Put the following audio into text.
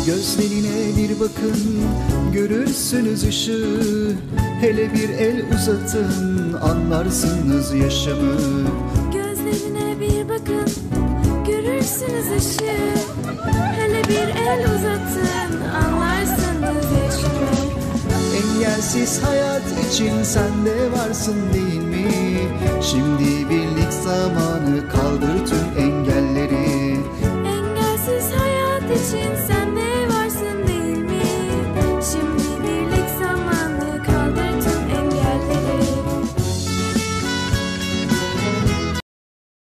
Gözlerine bir bakın, görürsünüz ışığı. Hele bir el uzatın, anlarsınız yaşamı. Gözlerine bir bakın, görürsünüz ışığı. Hele bir el uzatın, anlarsınız yaşamı. Engelsiz hayat için sen de varsın değil mi? Şimdi birlik zamanı, kaldır tüm engelleri. Engelsiz hayat için sen